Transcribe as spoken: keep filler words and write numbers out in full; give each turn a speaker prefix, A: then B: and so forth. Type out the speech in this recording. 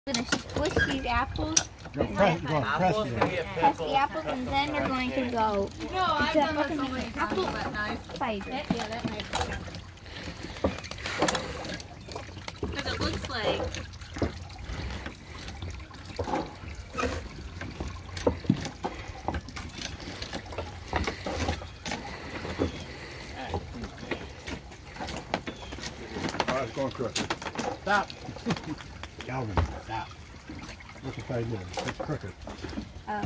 A: We're going to squish these apples.
B: Go press, go press
C: Apples
B: it.
C: to get
A: Press
C: pickled.
A: the apples and then we're going to go.
D: No, I've
A: to
D: done this
A: fucking
D: so
A: make
D: many
A: an
D: times
A: apple
D: with that knife.
A: cider.
D: Yeah, that knife. Because it looks like
B: Oh, it's going crooked. Stop. Calvin, stop. Look what I did. It's crooked.
A: Oh.